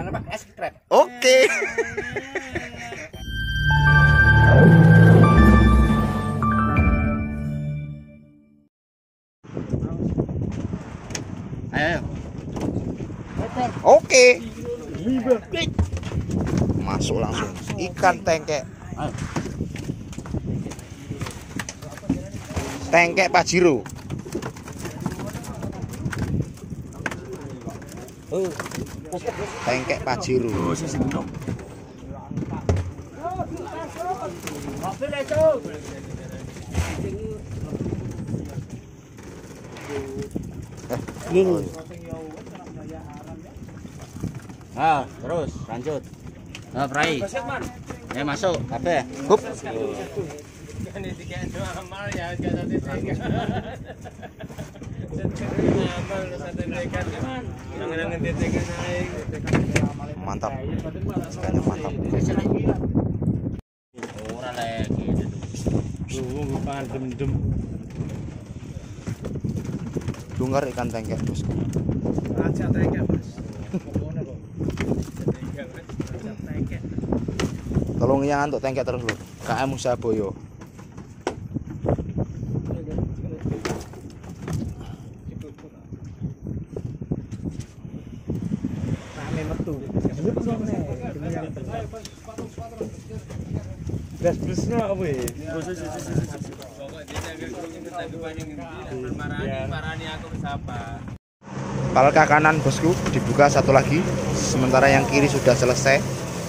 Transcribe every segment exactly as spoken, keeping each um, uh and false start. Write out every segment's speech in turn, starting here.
Mana Pak? Es krep. Oke. Ayo. Oke. Masuk langsung ikan tengkek. Tengkek Pajero. Tengkek Pajero. Eh, ah, terus lanjut. Nah, Prai. Ya masuk, kabeh. Hup. Mantap. Ikannya mantap. Ora lagi gitu. Lu bukan dem-dem. Dunggar ikan tengkek, Bosku. Raja tengkek, Mas. Tolong yang untuk tengkek terus lho. K M Usaha Boyo. Rame metu. Blas-blasno apa ya? Palka kanan, Bosku, dibuka satu lagi. Sementara yang kiri sudah selesai.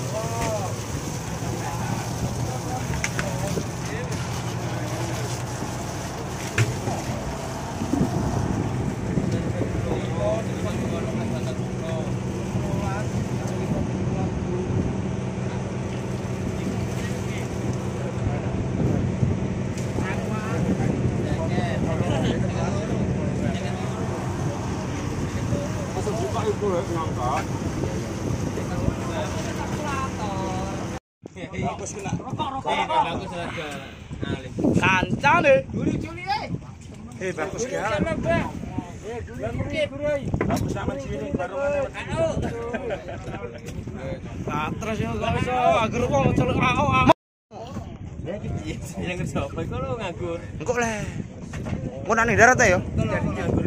Kancane. Juli-juli eh. Eh bagus ya. Bagus sama sini baru ana. Ah terus yo gak iso agar wong celuk ao. Ya iki yang kerja apa kok lu nganggur. Engko le. Engko nang darat ya. Nganggur.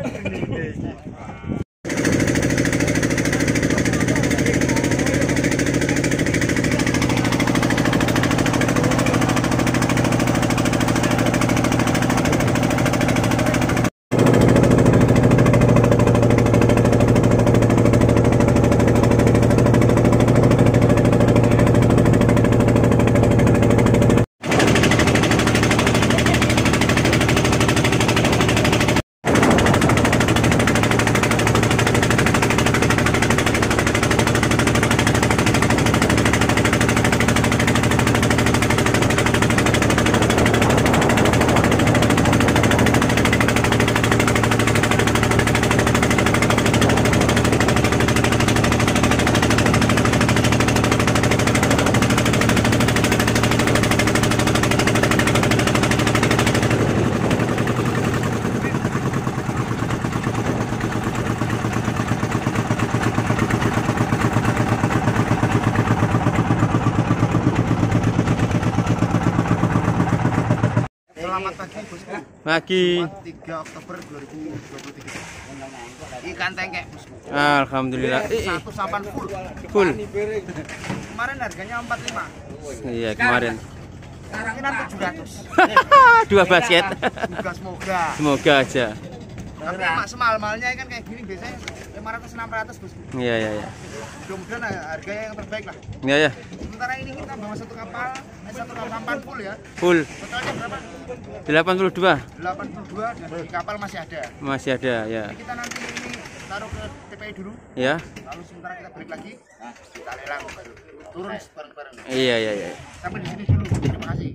Selamat pagi, Bosku. Pagi. tiga Oktober dua ribu dua puluh tiga. Ikan tengkek, Bosku. Alhamdulillah. Satu sampan full. Full. Kemarin harganya empat puluh lima. Iya, kemarin. Kemungkinan tujuh ratus. Dua basket. Semoga semoga. Semoga aja. Tapi mak semal-malnya kan kayak gini biasanya lima ratus enam ratus, Bosku. Iya, iya, iya. Mudah-mudahan harganya yang terbaik lah. Iya, ya. Sementara ini kita bawa satu kapal, eh, satu kapal sampan full ya. Full. Totalnya berapa? delapan puluh dua. delapan puluh dua dan di kapal masih ada. Masih ada, ya. Jadi kita nanti ini taruh ke T P I dulu. Ya. Lalu sementara kita balik lagi. Nah, kita lelang baru turun bareng-bareng. Iya, iya, iya. Sampai di sini dulu. Terima kasih.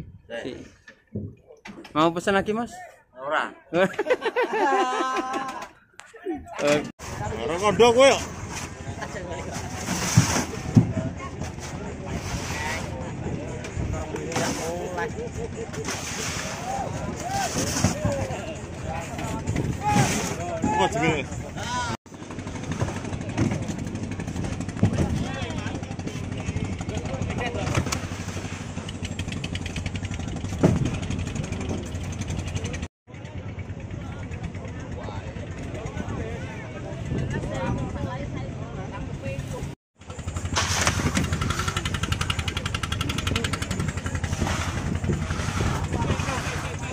Mau pesan lagi, Mas? Ora. Ora kondo kowe yo. Oh,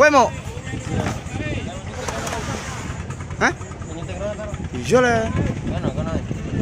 Kowe mau? Hah? Iya lah. Kono kono.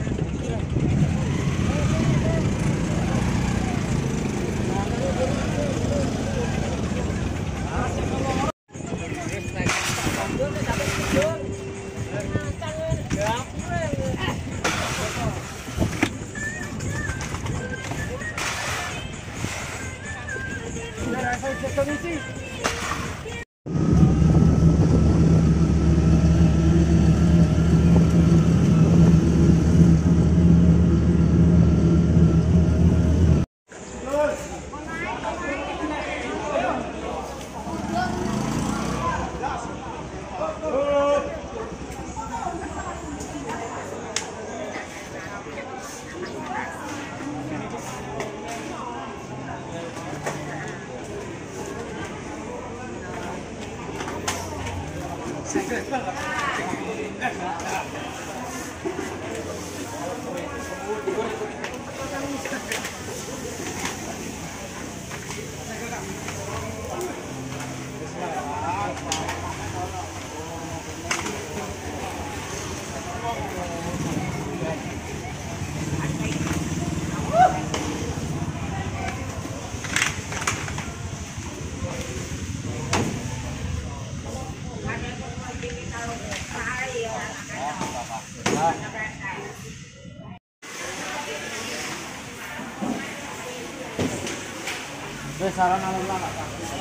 Besaran alam lama.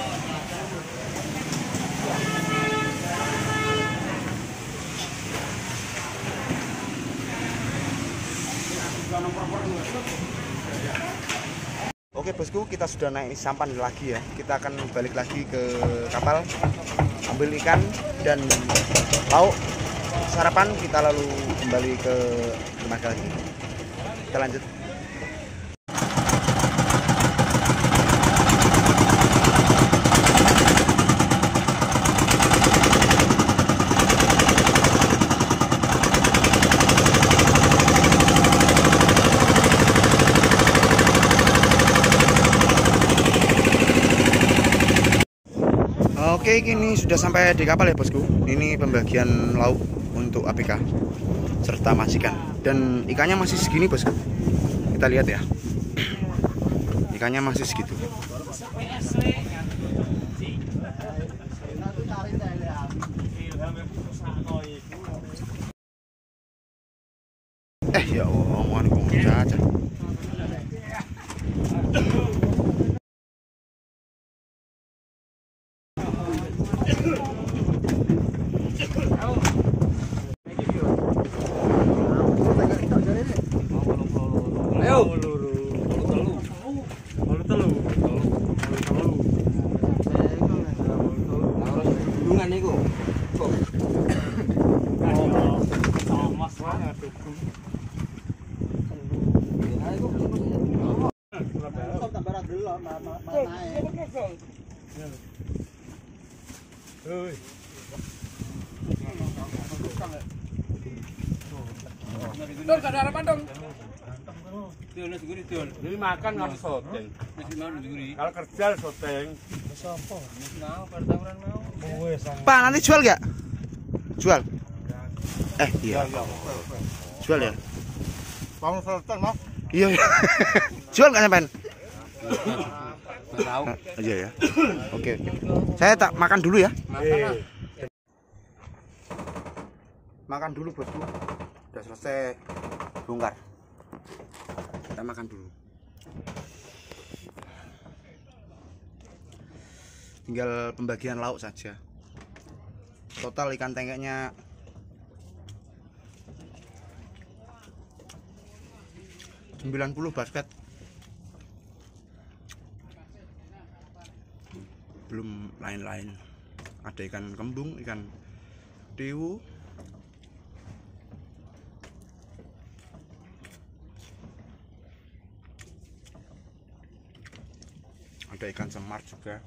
Oke bosku, kita sudah naik sampan lagi ya. Kita akan balik lagi ke kapal, ambil ikan dan lauk sarapan. Kita lalu kembali ke dermaga lagi. Kita lanjut. Oke, kini sudah sampai di kapal ya bosku. Ini pembagian lauk untuk A P K serta majikan. Dan ikannya masih segini bosku. Kita lihat ya. Ikannya masih segitu. Eh ya Allah, omongan ngomong saja. Ayo. Telu. Telu. Telu. Hubungan niku. Kok. Mas wae tuku. Dor, kada harapan dong. Ini makan nggak syuting. Kalau kerja syuting. Pak, nanti jual gak? Jual. Eh iya. Jual ya. Kamu syuting mas? Iya. Jual nggak sampean? Tahu. Aja ya. Oke oke. Saya tak makan dulu ya. Makan. Makan dulu bosku. Udah selesai bongkar. Kita makan dulu. Tinggal pembagian lauk saja. Total ikan tengeknya sembilan puluh basket. Belum lain-lain. Ada ikan kembung, ikan tiwu, ada ikan semar juga.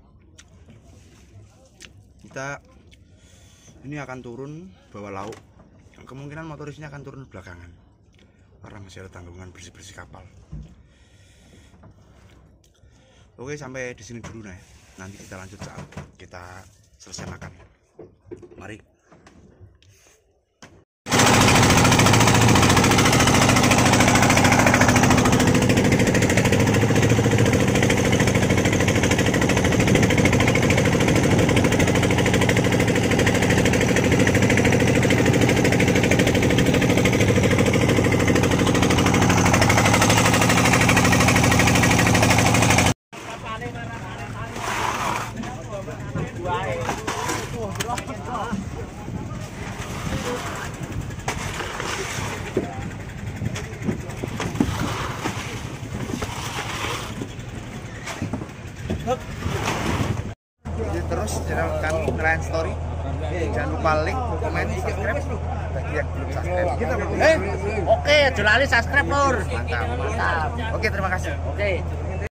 Kita ini akan turun bawa lauk. Kemungkinan motorisnya akan turun belakangan karena masih ada tanggungan bersih-bersih kapal. Oke, sampai di sini dulu nah. nanti kita lanjut saat kita selesai makan. Mari. Terus channel kami Nelayan Story. Jangan lupa like, komen, subscribe bagi yang belum subscribe. Eh, oke, jelali subscribe, Lur. Mantap, Mantap. Oke, terima kasih. Oke.